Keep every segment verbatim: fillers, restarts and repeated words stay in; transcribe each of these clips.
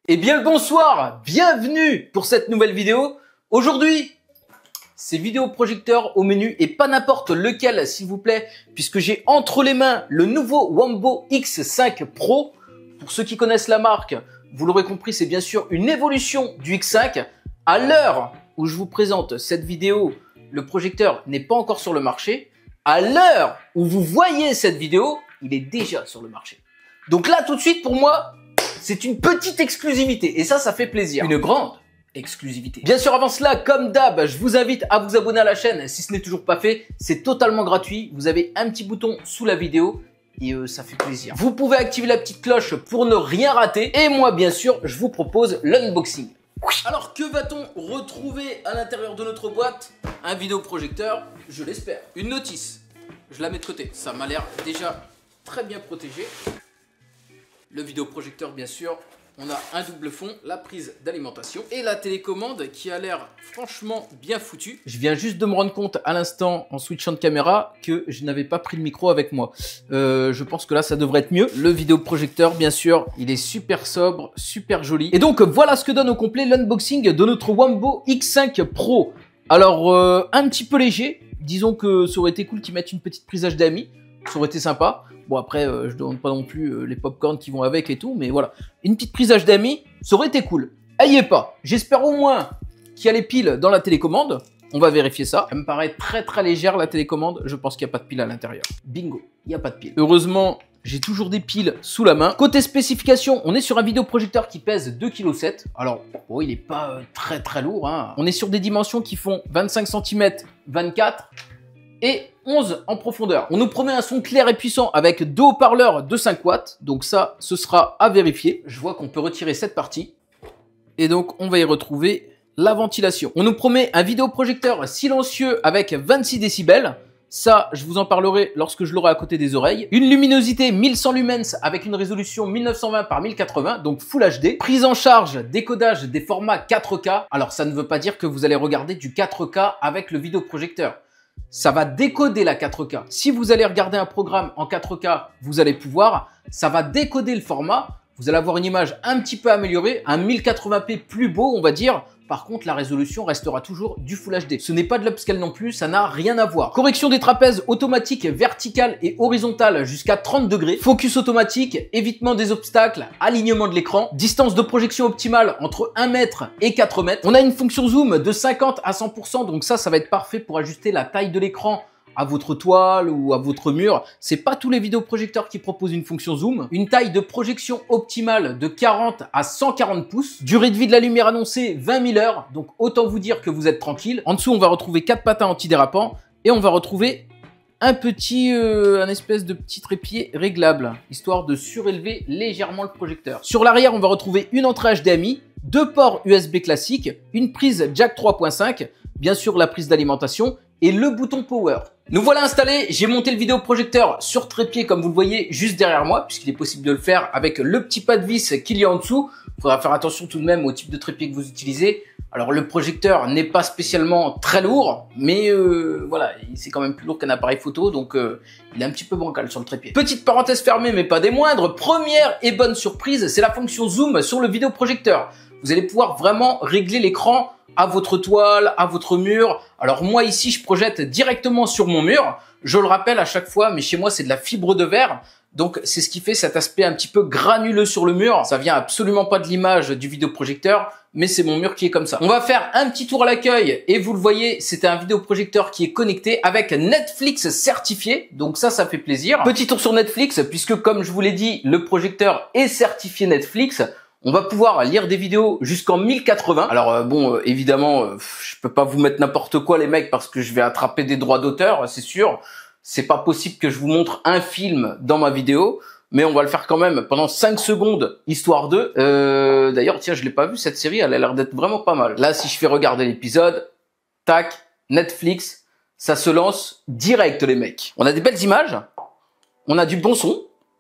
Eh bien le bonsoir, bienvenue pour cette nouvelle vidéo. Aujourd'hui, c'est vidéoprojecteur au menu et pas n'importe lequel s'il vous plaît, puisque j'ai entre les mains le nouveau Wambo X cinq Pro. Pour ceux qui connaissent la marque, vous l'aurez compris, c'est bien sûr une évolution du X cinq. À l'heure où je vous présente cette vidéo, le projecteur n'est pas encore sur le marché. À l'heure où vous voyez cette vidéo, il est déjà sur le marché. Donc là, tout de suite, pour moi, c'est une petite exclusivité. Et ça, ça fait plaisir. Une grande exclusivité. Bien sûr, avant cela, comme d'hab, je vous invite à vous abonner à la chaîne si ce n'est toujours pas fait. C'est totalement gratuit. Vous avez un petit bouton sous la vidéo et euh, ça fait plaisir. Vous pouvez activer la petite cloche pour ne rien rater. Et moi, bien sûr, je vous propose l'unboxing. Alors, que va-t-on retrouver à l'intérieur de notre boîte? Un vidéoprojecteur, je l'espère. Une notice. Je la mets de côté. Ça m'a l'air déjà très bien protégé. Le vidéoprojecteur, bien sûr, on a un double fond, la prise d'alimentation et la télécommande qui a l'air franchement bien foutue. Je viens juste de me rendre compte à l'instant en switchant de caméra que je n'avais pas pris le micro avec moi. Euh, je pense que là, ça devrait être mieux. Le vidéoprojecteur, bien sûr, il est super sobre, super joli. Et donc, voilà ce que donne au complet l'unboxing de notre Wambo X cinq Pro. Alors, euh, un petit peu léger. Disons que ça aurait été cool qu'ils mettent une petite prise H D M I. Ça aurait été sympa. Bon, après, euh, je ne demande pas non plus euh, les popcorn qui vont avec et tout, mais voilà. Une petite prise H D M I, ça aurait été cool. Elle y est pas. J'espère au moins qu'il y a les piles dans la télécommande. On va vérifier ça. Elle me paraît très très légère la télécommande. Je pense qu'il n'y a pas de pile à l'intérieur. Bingo, il n'y a pas de pile. Heureusement, j'ai toujours des piles sous la main. Côté spécification, on est sur un vidéoprojecteur qui pèse deux virgule sept kilos. Alors, bon, il n'est pas euh, très très lourd, hein. On est sur des dimensions qui font vingt-cinq centimètres, vingt-quatre et onze en profondeur. On nous promet un son clair et puissant avec deux haut-parleurs de cinq watts. Donc ça, ce sera à vérifier. Je vois qu'on peut retirer cette partie. Et donc, on va y retrouver la ventilation. On nous promet un vidéoprojecteur silencieux avec vingt-six décibels. Ça, je vous en parlerai lorsque je l'aurai à côté des oreilles. Une luminosité mille cent lumens avec une résolution mille neuf cent vingt par mille quatre-vingts, donc Full H D. Prise en charge, décodage des formats quatre K. Alors, ça ne veut pas dire que vous allez regarder du quatre K avec le vidéoprojecteur. Ça va décoder la quatre K. Si vous allez regarder un programme en quatre K, vous allez pouvoir. Ça va décoder le format. Vous allez avoir une image un petit peu améliorée, un mille quatre-vingts p plus beau, on va dire. Par contre, la résolution restera toujours du Full H D. Ce n'est pas de l'upscale non plus, ça n'a rien à voir. Correction des trapèzes automatique, verticale et horizontale jusqu'à trente degrés. Focus automatique, évitement des obstacles, alignement de l'écran. Distance de projection optimale entre un mètre et quatre mètres. On a une fonction zoom de cinquante à cent pour cent, donc ça, ça va être parfait pour ajuster la taille de l'écran à votre toile ou à votre mur. C'est pas tous les vidéoprojecteurs qui proposent une fonction zoom. Une taille de projection optimale de quarante à cent quarante pouces. Durée de vie de la lumière annoncée vingt mille heures. Donc autant vous dire que vous êtes tranquille. En dessous, on va retrouver quatre patins antidérapants et on va retrouver un petit, euh, un espèce de petit trépied réglable, histoire de surélever légèrement le projecteur. Sur l'arrière, on va retrouver une entrée H D M I, deux ports U S B classiques, une prise jack trois point cinq, bien sûr la prise d'alimentation et le bouton power. Nous voilà installés, j'ai monté le vidéoprojecteur sur trépied comme vous le voyez juste derrière moi, puisqu'il est possible de le faire avec le petit pas de vis qu'il y a en dessous. Il faudra faire attention tout de même au type de trépied que vous utilisez. Alors le projecteur n'est pas spécialement très lourd, mais euh, voilà, c'est quand même plus lourd qu'un appareil photo, donc euh, il est un petit peu bancal sur le trépied. Petite parenthèse fermée, mais pas des moindres, première et bonne surprise, c'est la fonction zoom sur le vidéoprojecteur. Vous allez pouvoir vraiment régler l'écran à votre toile, à votre mur. Alors moi ici, je projette directement sur mon mur. Je le rappelle à chaque fois, mais chez moi, c'est de la fibre de verre. Donc c'est ce qui fait cet aspect un petit peu granuleux sur le mur. Ça vient absolument pas de l'image du vidéoprojecteur, mais c'est mon mur qui est comme ça. On va faire un petit tour à l'accueil et vous le voyez, c'est un vidéoprojecteur qui est connecté avec Netflix certifié. Donc ça, ça fait plaisir. Petit tour sur Netflix, puisque comme je vous l'ai dit, le projecteur est certifié Netflix. On va pouvoir lire des vidéos jusqu'en mille quatre-vingts. Alors euh, bon, euh, évidemment, euh, je peux pas vous mettre n'importe quoi les mecs parce que je vais attraper des droits d'auteur, c'est sûr. C'est pas possible que je vous montre un film dans ma vidéo, mais on va le faire quand même pendant cinq secondes, histoire de... Euh, D'ailleurs, tiens, je l'ai pas vu cette série, elle a l'air d'être vraiment pas mal. Là, si je fais regarder l'épisode, tac, Netflix, ça se lance direct les mecs. On a des belles images, on a du bon son.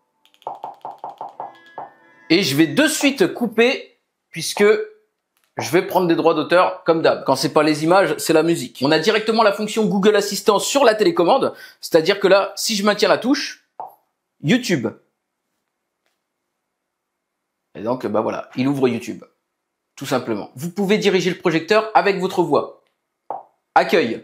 Et je vais de suite couper puisque je vais prendre des droits d'auteur comme d'hab. Quand c'est pas les images, c'est la musique. On a directement la fonction Google Assistant sur la télécommande. C'est-à-dire que là, si je maintiens la touche, YouTube. Et donc, bah voilà, il ouvre YouTube. Tout simplement. Vous pouvez diriger le projecteur avec votre voix. Accueil.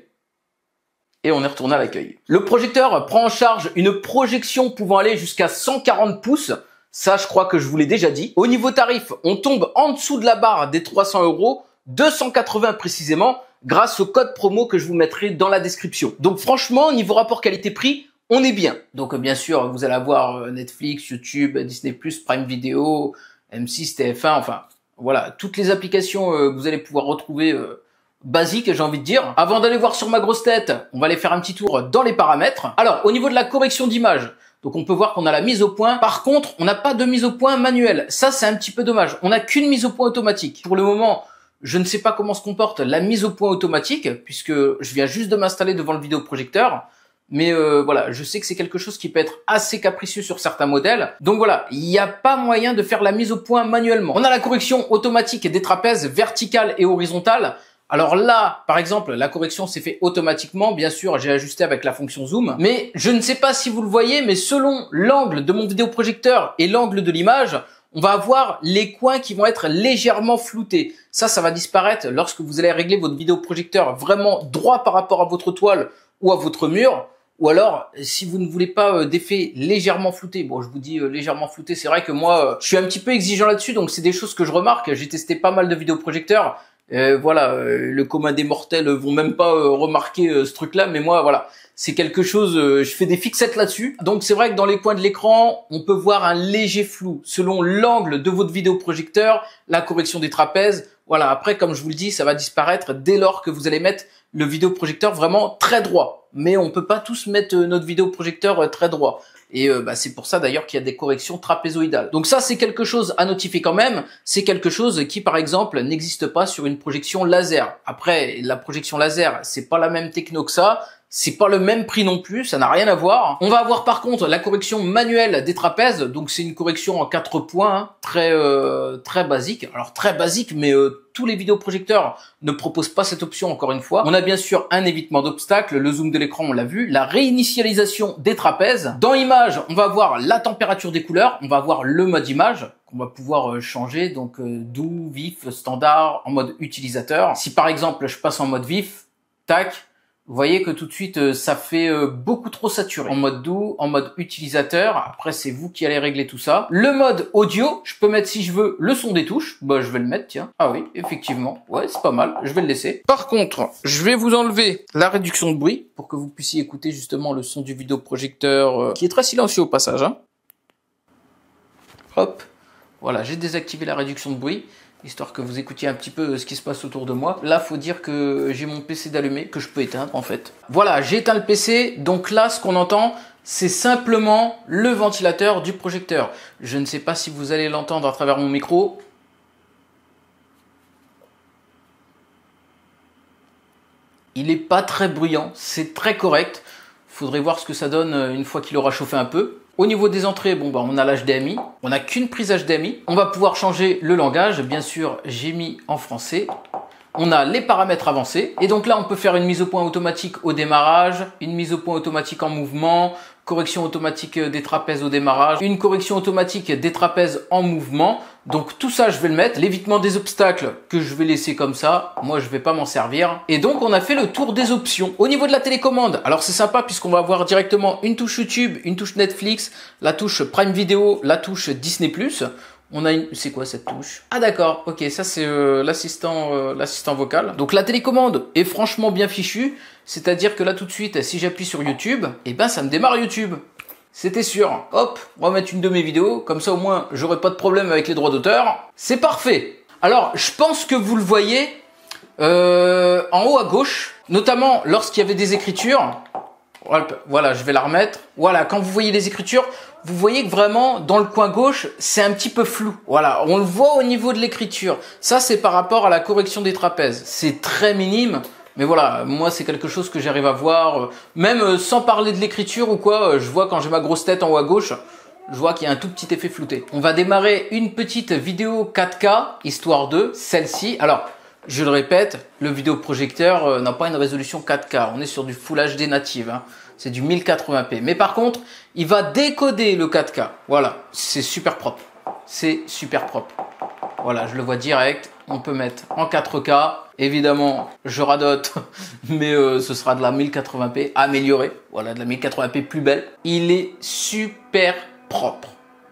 Et on est retourné à l'accueil. Le projecteur prend en charge une projection pouvant aller jusqu'à cent quarante pouces. Ça, je crois que je vous l'ai déjà dit. Au niveau tarif, on tombe en dessous de la barre des trois cents euros, deux cent quatre-vingts précisément, grâce au code promo que je vous mettrai dans la description. Donc franchement, niveau rapport qualité-prix, on est bien. Donc bien sûr, vous allez avoir Netflix, YouTube, Disney plus, Prime Video, M six, T F un, enfin voilà, toutes les applications euh, que vous allez pouvoir retrouver euh, basiques, j'ai envie de dire. Avant d'aller voir sur ma grosse tête, on va aller faire un petit tour dans les paramètres. Alors, au niveau de la correction d'image, donc on peut voir qu'on a la mise au point. Par contre, on n'a pas de mise au point manuelle. Ça, c'est un petit peu dommage. On n'a qu'une mise au point automatique. Pour le moment, je ne sais pas comment se comporte la mise au point automatique, puisque je viens juste de m'installer devant le vidéoprojecteur. Mais euh, voilà, je sais que c'est quelque chose qui peut être assez capricieux sur certains modèles. Donc voilà, il n'y a pas moyen de faire la mise au point manuellement. On a la correction automatique des trapèzes verticales et horizontales. Alors là, par exemple, la correction s'est fait automatiquement. Bien sûr, j'ai ajusté avec la fonction zoom. Mais je ne sais pas si vous le voyez, mais selon l'angle de mon vidéoprojecteur et l'angle de l'image, on va avoir les coins qui vont être légèrement floutés. Ça, ça va disparaître lorsque vous allez régler votre vidéoprojecteur vraiment droit par rapport à votre toile ou à votre mur. Ou alors, si vous ne voulez pas euh, d'effet légèrement flouté, bon, je vous dis euh, légèrement flouté, c'est vrai que moi, euh, je suis un petit peu exigeant là-dessus, donc c'est des choses que je remarque. J'ai testé pas mal de vidéoprojecteurs. Euh, voilà, euh, le commun des mortels vont même pas euh, remarquer euh, ce truc-là, mais moi, voilà, c'est quelque chose, euh, je fais des fixettes là-dessus. Donc c'est vrai que dans les coins de l'écran, on peut voir un léger flou selon l'angle de votre vidéoprojecteur, la correction des trapèzes. Voilà, après, comme je vous le dis, ça va disparaître dès lors que vous allez mettre le vidéoprojecteur vraiment très droit. Mais on peut pas tous mettre notre vidéoprojecteur très droit. Et euh, bah, c'est pour ça d'ailleurs qu'il y a des corrections trapézoïdales. Donc ça, c'est quelque chose à notifier quand même. C'est quelque chose qui, par exemple, n'existe pas sur une projection laser. Après, la projection laser, c'est pas la même techno que ça. C'est pas le même prix non plus, ça n'a rien à voir. On va avoir par contre la correction manuelle des trapèzes, donc c'est une correction en quatre points, hein, très euh, très basique. Alors très basique, mais euh, tous les vidéoprojecteurs ne proposent pas cette option encore une fois. On a bien sûr un évitement d'obstacles, le zoom de l'écran on l'a vu, la réinitialisation des trapèzes. Dans image, on va avoir la température des couleurs, on va avoir le mode image qu'on va pouvoir changer, donc euh, doux, vif, standard, en mode utilisateur. Si par exemple je passe en mode vif, tac, vous voyez que tout de suite, ça fait beaucoup trop saturé. En mode doux, en mode utilisateur. Après, c'est vous qui allez régler tout ça. Le mode audio, je peux mettre si je veux le son des touches. Bah, je vais le mettre, tiens. Ah oui, effectivement. Ouais, c'est pas mal. Je vais le laisser. Par contre, je vais vous enlever la réduction de bruit pour que vous puissiez écouter justement le son du vidéoprojecteur euh, qui est très silencieux au passage, hein. Hop. Voilà, j'ai désactivé la réduction de bruit, histoire que vous écoutiez un petit peu ce qui se passe autour de moi. Là, faut dire que j'ai mon P C d'allumé, que je peux éteindre en fait. Voilà, j'ai éteint le P C, donc là, ce qu'on entend, c'est simplement le ventilateur du projecteur. Je ne sais pas si vous allez l'entendre à travers mon micro. Il n'est pas très bruyant, c'est très correct. Faudrait voir ce que ça donne une fois qu'il aura chauffé un peu. Au niveau des entrées, bon bah on a l'H D M I, on n'a qu'une prise H D M I. On va pouvoir changer le langage, bien sûr j'ai mis en français. On a les paramètres avancés et donc là on peut faire une mise au point automatique au démarrage, une mise au point automatique en mouvement, correction automatique des trapèzes au démarrage, une correction automatique des trapèzes en mouvement. Donc tout ça je vais le mettre, l'évitement des obstacles que je vais laisser comme ça, moi je vais pas m'en servir. Et donc on a fait le tour des options. Au niveau de la télécommande, alors c'est sympa puisqu'on va avoir directement une touche YouTube, une touche Netflix, la touche Prime Video, la touche Disney plus. On a une... C'est quoi cette touche? Ah d'accord, ok, ça c'est euh, l'assistant euh, l'assistant vocal. Donc la télécommande est franchement bien fichue, c'est-à-dire que là tout de suite, si j'appuie sur YouTube, et ben ça me démarre YouTube. C'était sûr. Hop, on va mettre une de mes vidéos, comme ça au moins j'aurai pas de problème avec les droits d'auteur. C'est parfait. Alors je pense que vous le voyez euh, en haut à gauche, notamment lorsqu'il y avait des écritures. Voilà, je vais la remettre. Voilà, quand vous voyez les écritures, vous voyez que vraiment dans le coin gauche, c'est un petit peu flou. Voilà, on le voit au niveau de l'écriture. Ça, c'est par rapport à la correction des trapèzes. C'est très minime, mais voilà, moi, c'est quelque chose que j'arrive à voir. Même sans parler de l'écriture ou quoi, je vois quand j'ai ma grosse tête en haut à gauche, je vois qu'il y a un tout petit effet flouté. On va démarrer une petite vidéo quatre K, histoire de celle-ci. Alors, je le répète, le vidéoprojecteur euh, n'a pas une résolution quatre K. On est sur du Full H D native. Hein. C'est du mille quatre-vingts p. Mais par contre, il va décoder le quatre K. Voilà, c'est super propre. c'est super propre. Voilà, je le vois direct. On peut mettre en quatre K. Évidemment, je radote, mais euh, ce sera de la mille quatre-vingts p améliorée. Voilà, de la mille quatre-vingts p plus belle. Il est super propre.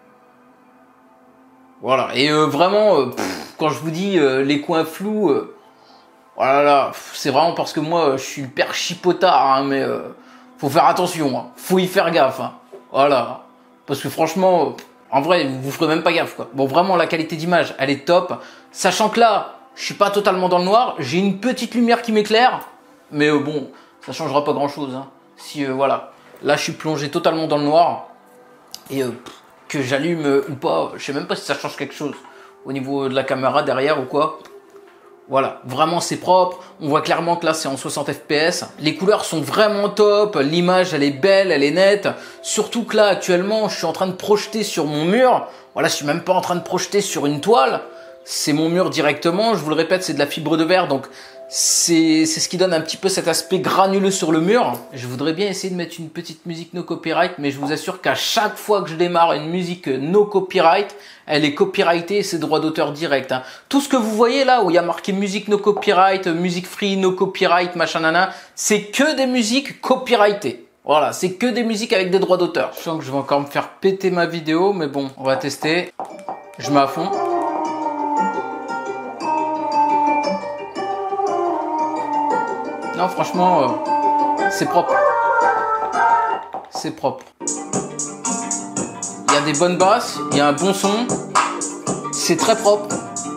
Voilà, et euh, vraiment, euh, pff, quand je vous dis euh, les coins flous, euh, voilà, là, c'est vraiment parce que moi, je suis le père chipotard, hein, mais euh, faut faire attention, hein, faut y faire gaffe. Hein, voilà, parce que franchement... Euh, en vrai, vous ferez même pas gaffe, quoi. Bon, vraiment, la qualité d'image, elle est top. Sachant que là, je suis pas totalement dans le noir. J'ai une petite lumière qui m'éclaire. Mais euh, bon, ça changera pas grand-chose. Hein. Si, euh, voilà. Là, je suis plongé totalement dans le noir. Et euh, que j'allume euh, ou pas, je sais même pas si ça change quelque chose. Au niveau de la caméra derrière ou quoi. Voilà, vraiment c'est propre, on voit clairement que là c'est en soixante F P S, les couleurs sont vraiment top, l'image elle est belle, elle est nette, surtout que là actuellement je suis en train de projeter sur mon mur, voilà je suis même pas en train de projeter sur une toile, c'est mon mur directement, je vous le répète c'est de la fibre de verre donc c'est ce qui donne un petit peu cet aspect granuleux sur le mur. Je voudrais bien essayer de mettre une petite musique no copyright mais je vous assure qu'à chaque fois que je démarre une musique no copyright, elle est copyrightée et c'est droit d'auteur direct. Hein. Tout ce que vous voyez là où il y a marqué musique no copyright, musique free, no copyright, machin nana, c'est que des musiques copyrightées. Voilà, c'est que des musiques avec des droits d'auteur. Je sens que je vais encore me faire péter ma vidéo mais bon, on va tester. Je mets à fond. Non, franchement, euh, c'est propre. C'est propre. Il y a des bonnes basses, il y a un bon son. C'est très propre.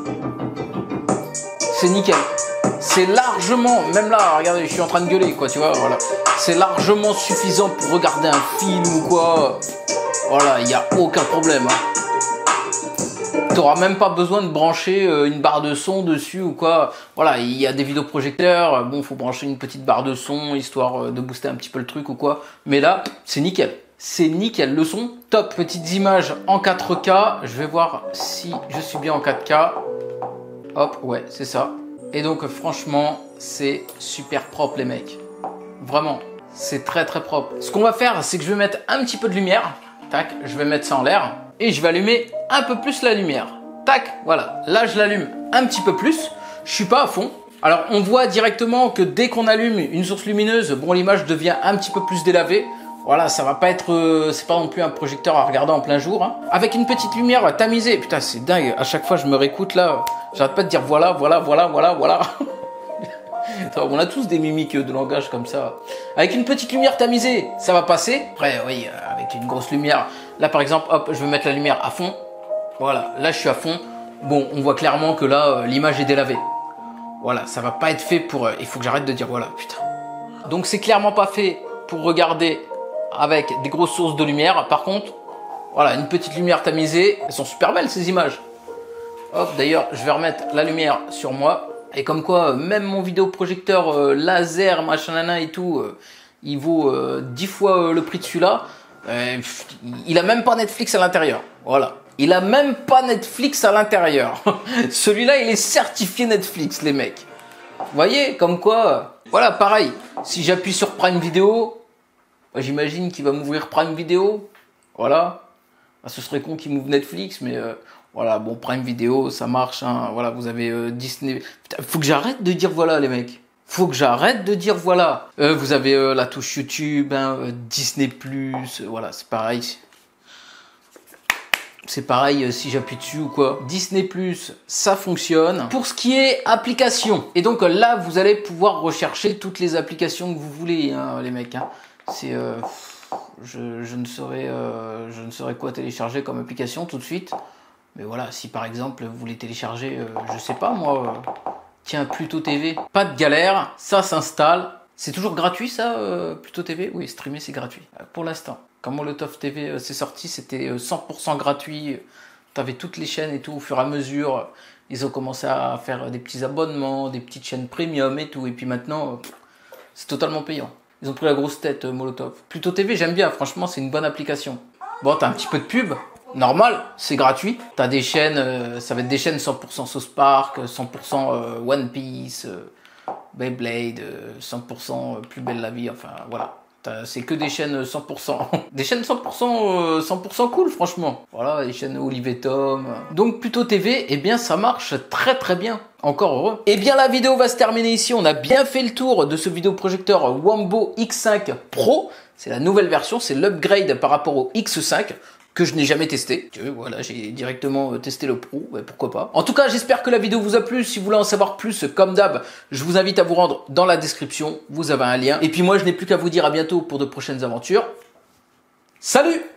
C'est nickel. C'est largement, même là, regardez, je suis en train de gueuler, quoi, tu vois, voilà. C'est largement suffisant pour regarder un film ou quoi. Voilà, il n'y a aucun problème. Hein. Tu n'auras même pas besoin de brancher une barre de son dessus ou quoi. Voilà, il y a des vidéoprojecteurs. Bon, faut brancher une petite barre de son histoire de booster un petit peu le truc ou quoi. Mais là, c'est nickel. C'est nickel. Le son, top. Petites images en quatre K. Je vais voir si je suis bien en quatre K. Hop, ouais, c'est ça. Et donc, franchement, c'est super propre, les mecs. Vraiment, c'est très très propre. Ce qu'on va faire, c'est que je vais mettre un petit peu de lumière. Tac, je vais mettre ça en l'air. Et je vais allumer un peu plus la lumière. Tac, voilà. Là, je l'allume un petit peu plus. Je suis pas à fond. Alors, on voit directement que dès qu'on allume une source lumineuse, bon, l'image devient un petit peu plus délavée. Voilà, ça va pas être... Euh, c'est pas non plus un projecteur à regarder en plein jour. Hein. Avec une petite lumière tamisée. Putain, c'est dingue. À chaque fois, je me réécoute là. J'arrête pas de dire voilà, voilà, voilà, voilà, voilà. On a tous des mimiques de langage comme ça. Avec une petite lumière tamisée, ça va passer. Après, oui, avec une grosse lumière. Là, par exemple, hop, je vais mettre la lumière à fond. Voilà, là, je suis à fond. Bon, on voit clairement que là, l'image est délavée. Voilà, ça va pas être fait pour... Il faut que j'arrête de dire voilà, putain. Donc, c'est clairement pas fait pour regarder avec des grosses sources de lumière. Par contre, voilà, une petite lumière tamisée. Elles sont super belles, ces images. Hop, d'ailleurs, je vais remettre la lumière sur moi. Et comme quoi, même mon vidéoprojecteur euh, laser, machin nana et tout, euh, il vaut euh, dix fois euh, le prix de celui-là. Euh, il a même pas Netflix à l'intérieur. Voilà. Il a même pas Netflix à l'intérieur. Celui-là, il est certifié Netflix, les mecs. Vous voyez, comme quoi... Euh, voilà, pareil. Si j'appuie sur Prime Video, bah, j'imagine qu'il va m'ouvrir Prime Video. Voilà. Bah, ce serait con qu'il m'ouvre Netflix, mais... Euh, Voilà, bon, Prime Video, ça marche, hein. Voilà, vous avez euh, Disney. Putain, faut que j'arrête de dire voilà, les mecs. Faut que j'arrête de dire voilà. Euh, vous avez euh, la touche YouTube, hein, euh, Disney plus, euh, voilà, c'est pareil. C'est pareil euh, si j'appuie dessus ou quoi. Disney plus, ça fonctionne. Pour ce qui est applications, et donc euh, là, vous allez pouvoir rechercher toutes les applications que vous voulez, hein, les mecs. Hein. C'est, euh, je, je ne saurais, euh, je ne saurais quoi télécharger comme application tout de suite. Mais voilà, si par exemple vous voulez télécharger, euh, je sais pas moi, euh, tiens, Pluto T V, pas de galère, ça s'installe. C'est toujours gratuit ça, euh, Pluto T V? Oui, streamer c'est gratuit, euh, pour l'instant. Quand Molotov T V euh, c'est sorti, c'était euh, cent pour cent gratuit. T'avais toutes les chaînes et tout, au fur et à mesure. Ils ont commencé à faire des petits abonnements, des petites chaînes premium et tout. Et puis maintenant, euh, c'est totalement payant. Ils ont pris la grosse tête, euh, Molotov. Pluto T V, j'aime bien, franchement, c'est une bonne application. Bon, t'as un petit peu de pub. Normal, c'est gratuit. T'as des chaînes, euh, ça va être des chaînes cent pour cent South Park, cent pour cent euh, One Piece, euh, Beyblade, euh, cent pour cent Plus Belle la Vie, enfin voilà. C'est que des chaînes cent pour cent. Des chaînes cent pour cent, euh, cent pour cent cool, franchement. Voilà, les chaînes Olivier Tom. Donc Pluto T V, eh bien ça marche très très bien. Encore heureux. Eh bien la vidéo va se terminer ici. On a bien fait le tour de ce vidéoprojecteur Wambo X cinq Pro. C'est la nouvelle version, c'est l'upgrade par rapport au X cinq. Que je n'ai jamais testé. Que, voilà, j'ai directement testé le Pro, ouais, pourquoi pas. En tout cas, j'espère que la vidéo vous a plu. Si vous voulez en savoir plus, comme d'hab, je vous invite à vous rendre dans la description. Vous avez un lien. Et puis moi, je n'ai plus qu'à vous dire à bientôt pour de prochaines aventures. Salut!